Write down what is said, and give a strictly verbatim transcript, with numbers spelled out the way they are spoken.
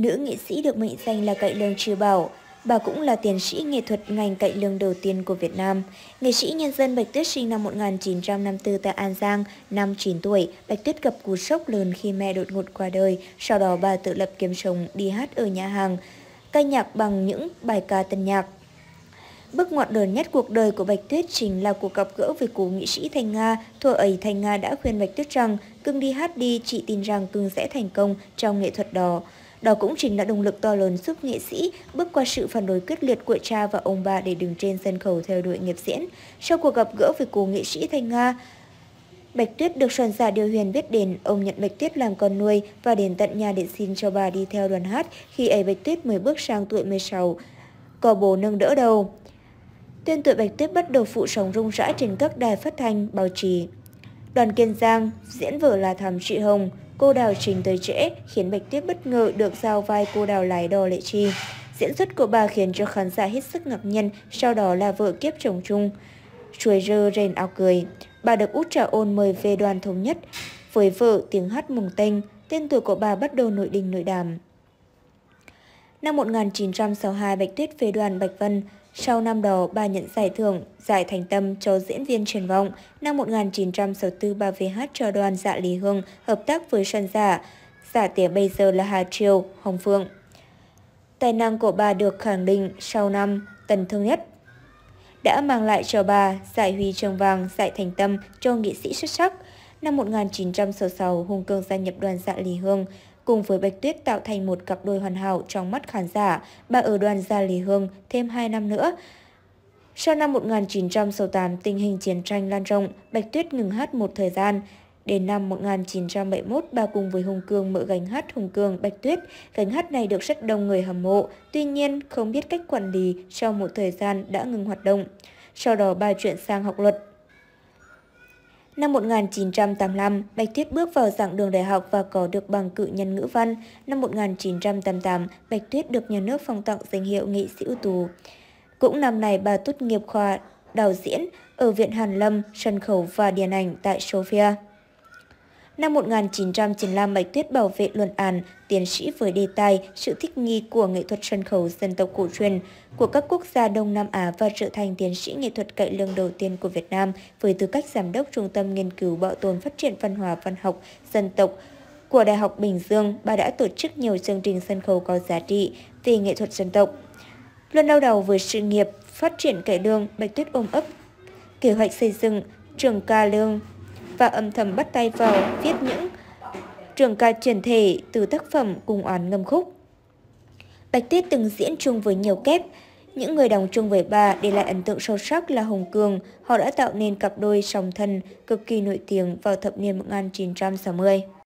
Nữ nghệ sĩ được mệnh danh là cải lương Trư Bảo. Bà cũng là tiến sĩ nghệ thuật ngành cải lương đầu tiên của Việt Nam. Nghệ sĩ nhân dân Bạch Tuyết sinh năm một nghìn chín trăm năm mươi tư tại An Giang, năm chín tuổi. Bạch Tuyết gặp cú sốc lớn khi mẹ đột ngột qua đời. Sau đó bà tự lập kiếm sống, đi hát ở nhà hàng, ca nhạc bằng những bài ca tân nhạc. Bước ngoặt lớn nhất cuộc đời của Bạch Tuyết chính là cuộc gặp gỡ với cố nghệ sĩ Thanh Nga. Thuở ấy Thanh Nga đã khuyên Bạch Tuyết rằng cưng đi hát đi, chị tin rằng cưng sẽ thành công trong nghệ thuật đó. Đó cũng chính là động lực to lớn giúp nghệ sĩ bước qua sự phản đối quyết liệt của cha và ông bà để đứng trên sân khấu theo đuổi nghiệp diễn. Sau cuộc gặp gỡ với cố nghệ sĩ Thanh Nga, Bạch Tuyết được soạn giả Điều Huyền biết đến. Ông nhận Bạch Tuyết làm con nuôi và đến tận nhà để xin cho bà đi theo đoàn hát. Khi ấy Bạch Tuyết mới bước sang tuổi mười sáu, có bố nâng đỡ đầu. Tên tuổi Bạch Tuyết bắt đầu phụ sóng rung rãi trên các đài phát thanh, báo chí. Đoàn Kiên Giang diễn vở là Thám Chị Hồng. Cô Đào trình tới trễ khiến Bạch Tuyết bất ngờ được giao vai cô Đào lái đò Lệ Chi. Diễn xuất của bà khiến cho khán giả hết sức ngạc nhiên. Sau đó là vợ Kiếp Chồng Chung, Chuối Rơ Rền Áo Cười. Bà được Út Trà Ôn mời về đoàn thống nhất với vở Tiếng Hát Mùng Tênh. Tên tuổi của bà bắt đầu nổi đình nổi đàm. Năm một nghìn chín trăm sáu mươi hai, Bạch Tuyết về đoàn Bạch Vân. Sau năm đó, bà nhận giải thưởng Giải Thành Tâm cho diễn viên truyền vọng. Năm một nghìn chín trăm sáu mươi tư, bà về hát cho đoàn Dạ Lý Hương, hợp tác với soạn giả giả tỉa bây giờ là Hà Triều, Hồng Phượng. Tài năng của bà được khẳng định sau năm Tần Thương Nhất, đã mang lại cho bà giải Huy Chương Vàng, Giải Thành Tâm cho nghệ sĩ xuất sắc. Năm một nghìn chín trăm sáu mươi sáu, Hùng Cương gia nhập đoàn Dạ Lý Hương. Cùng với Bạch Tuyết tạo thành một cặp đôi hoàn hảo trong mắt khán giả. Bà ở đoàn Dạ Lý Hương thêm hai năm nữa. Sau năm một nghìn chín trăm sáu mươi tám, tình hình chiến tranh lan rộng, Bạch Tuyết ngừng hát một thời gian. Đến năm một nghìn chín trăm bảy mươi mốt, bà cùng với Hùng Cương mở gánh hát Hùng Cương Bạch Tuyết. Gánh hát này được rất đông người hâm mộ, tuy nhiên không biết cách quản lý, sau một thời gian đã ngừng hoạt động. Sau đó bà chuyển sang học luật. Năm một nghìn chín trăm tám mươi lăm, Bạch Tuyết bước vào giảng đường đại học và có được bằng cử nhân ngữ văn. Năm một nghìn chín trăm tám mươi tám, Bạch Tuyết được nhà nước phong tặng danh hiệu nghệ sĩ ưu tú. Cũng năm này, bà tốt nghiệp khoa đạo diễn ở Viện Hàn Lâm, sân khấu và điện ảnh tại Sofia. Năm một nghìn chín trăm chín mươi lăm, Bạch Tuyết bảo vệ luận án tiến sĩ với đề tài Sự thích nghi của nghệ thuật sân khấu dân tộc cổ truyền của các quốc gia Đông Nam Á và trở thành tiến sĩ nghệ thuật cải lương đầu tiên của Việt Nam với tư cách giám đốc Trung tâm Nghiên cứu Bảo tồn Phát triển Văn hóa Văn học Dân tộc của Đại học Bình Dương. Bà đã tổ chức nhiều chương trình sân khấu có giá trị về nghệ thuật dân tộc. Luôn đau đầu với sự nghiệp phát triển cải lương, Bạch Tuyết ôm ấp kế hoạch xây dựng trường ca lương và âm thầm bắt tay vào viết những trường ca chuyển thể từ tác phẩm Cùng Oán Ngâm Khúc. Bạch Tuyết từng diễn chung với nhiều kép. Những người đồng chung với bà để lại ấn tượng sâu sắc là Hùng Cương. Họ đã tạo nên cặp đôi song thân cực kỳ nổi tiếng vào thập niên một nghìn chín trăm sáu mươi.